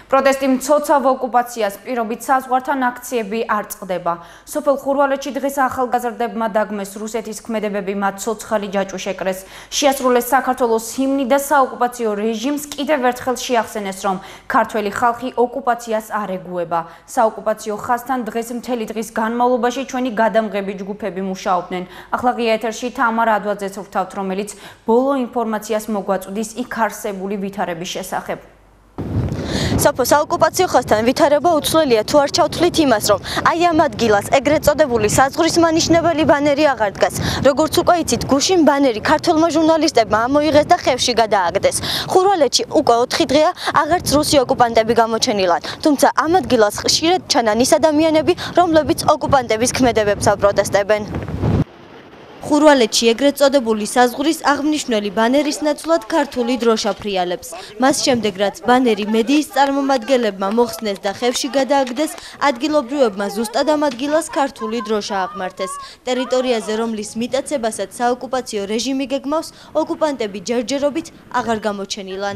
პროტესტი მცოცავ ოკუპაციას პირობით საზღვართან აქციები არ წყდება. სოფელ ხურვალეთში დღეს ახალგაზრდებმა დაგმეს რუსეთის ქმედებები მათ ცოცხალი ჯაჭვი შეკრეს. შეასრულეს საქართველოს ჰიმნი და საოკუპაციო რეჟიმს კიდევ ერთხელ შეახსენეს, რომ ქართველი ხალხი ოკუპაციას არ ეგუება. საოკუპაციო ხაზთან დღეს მთელი დღის განმავლობაში ჩვენი გადამღები ჯგუფები მუშაობდნენ. ახლა ღია ეთერში თამარ ადვაძეც ვრთავთ, რომელიც ბოლო ინფორმაციას მოგვაწვდის იქ არსებული ვითარების შესახებ. საოკუპაციო ხაზთან ვითარება უცვლელია თუ არ ჩავთვლით იმას, რომ აი ამ ადგილას ეგრეთ წოდებული საზღვრის მანიშნებელი ბანერი აღარ დგას. როგორც უკვე იცით, გუშინ ბანერი ქართველმა ჟურნალისტებმა ამოიღეს და ხევში გადააგდეს. ხურვალეთში უკვე 4 დღეა აღარც რუსი ოკუპანტები გამოჩენილან, თუმცა ამ ადგილას ხშირად ჩანან ის ადამიანები, რომლებიც ოკუპანტების ქმედებებს აპროტესტებენ. ხურვალეთში ეგრეთ წოდებული საზღვრის აღნიშნული ბანერის ნაცვლად ქართული დროშა ფრიალებს. მას შემდეგ რაც ბანერი მედიის წარმომადგენლებმა მოხსნეს და ხევში გადააგდეს, ადგილობრივებმა ზუსტად ამ ადგილას ქართული დროშა აღმართეს. ტერიტორიაზე, რომლის მიტაცებასაც საოკუპაციო რეჟიმი გეგმავს, ოკუპანტები ჯერჯერობით აღარ გამოჩენილან.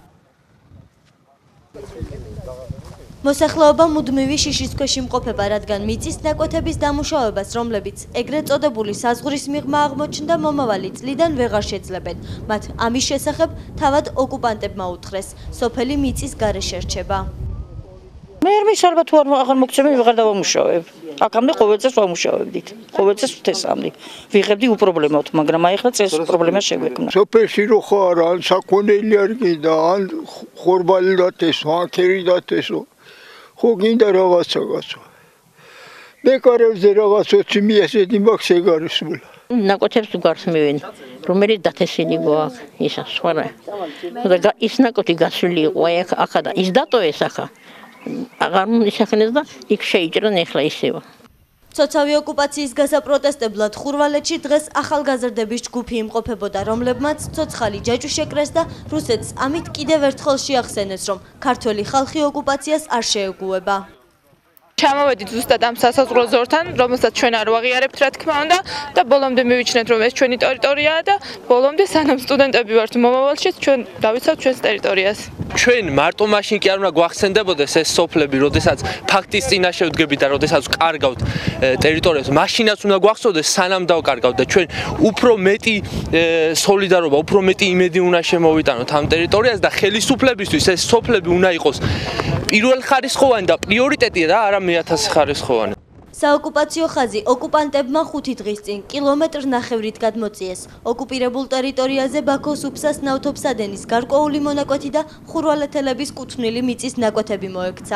მოსახლეობა მუდმივი შიშის ქვეშ იმყოფება, რადგან მიწის ნაკვეთების დამუშავებას, რომლებიც ეგრეთ წოდებული საზღვრის მიღმა აღმოჩნდა, მომავალი წლიდან ვეღარ შეძლებენ. მათ ამის შესახებ თავად ოკუპანტებმა უთხრეს, სოფელი მიწის გარეშე რჩება. მე არ მისალბა თუ აღარ მოგწევი, ვეღარ დავამუშავებ. აქამდე ყოველ წელს ვამუშავებდით. ყოველ წელს ვთესავდი. ვიღებდი უპრობლემოდ, მაგრამ აი ახლა წელს პრობლემა შეგვექმნა. სოფელში რო ხარ, ან საქონელი არ გინდა, ან ხორბალი დათესო, ან ქერი დათესო. ხო გინდა რაღაცა გასვა. ბეკარებზე რაღაც 20 მიესედი მაქვს ეგარისმულა. ნაკოთებს უგარსმევენ, რომელიც დათესილი გვაქვს, ისა სხვა. და ის ნაკოთი გასული იყო, აი ახლა და ის დატოვეს ახლა. აღარ ისახნეს და იქ შეიჭრან ახლა ისევა. ცოცავი ოკუპაციის გასაპროტესტებლად ხურვალეთში დღეს ახალგაზრდების ჯგუფი იმყოფებოდა, რომლებმაც ცოცხალი ჯაჭვი შეკრეს და რუსეთს ამით კიდევ ერთხელ შეახსენეს, რომ ქართველი ხალხი ოკუპაციას არ შეეგუება. ჩამოვედით ზუსტად ამ სასაზღვრო ზოლთან, რომელსაც ჩვენ არ ვაღიარებთ, რა თქმა უნდა, და ბოლომდე მივიჩნეთ, რომ ეს ჩვენი ტერიტორიაა და ბოლომდე სანამ სტუდენტები ვართ მომავალში, ჩვენ დავიცავთ ჩვენს ტერიტორიას. ჩვენ მარტო მაშინ კი არ უნდა გვახსენდებოდეს ეს სოფლები, როდესაც ფაქტის წინაშე ვდგებით და როდესაც ვკარგავთ ტერიტორიას, მაშინაც უნდა გვახსოვდეს სანამ დავკარგავთ და ჩვენ უფრო მეტი სოლიდარობა, უფრო მეტი იმედი უნდა შემოვიტანოთ ამ ტერიტორიას და ხელისუფლებისთვის ეს სოფლები უნდა იყოს პირველხარისხოვანი და პრიორიტეტია და არა მე-1000 ხარისხოვანი. საოკუპაციო ხაზი ოკუპანტებმა 5 დღის წინ კილომეტრ-ნახევრით გადმოწიეს. ოკუპირებულ ტერიტორიაზე ბაქოს უფსას ნავთობსადენის გარკვეული მონაკვეთი და ხურვალეთელების კუთვნილი მიწის ნაკვეთები მოექცა.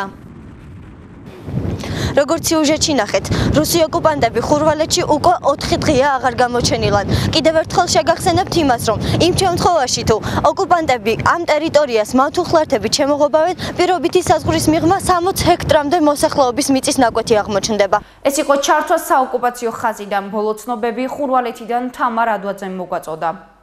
როგორც სიუჟეტში ნახეთ, რუსი ოკუპანტები ხურვალეთში უკვე 4 დღეა აღარ გამოჩენილან. კიდევ ერთხელ შეგახსენებთ იმას, რომ იმ შემთხვევაში თუ ოკუპანტები ამ ტერიტორიას მავთუხლართებით შემოღობავენ, პირობითი საზღვრის მიღმა 60 ჰექტრამდე მოსახლეობის მიწის ნაკვეთი აღმოჩნდება. ეს იყო ჩართვა საოკუპაციო ხაზიდან. ბოლო ცნობები ხურვალეთიდან თამარ ადვაძემ მოგვაწოდა.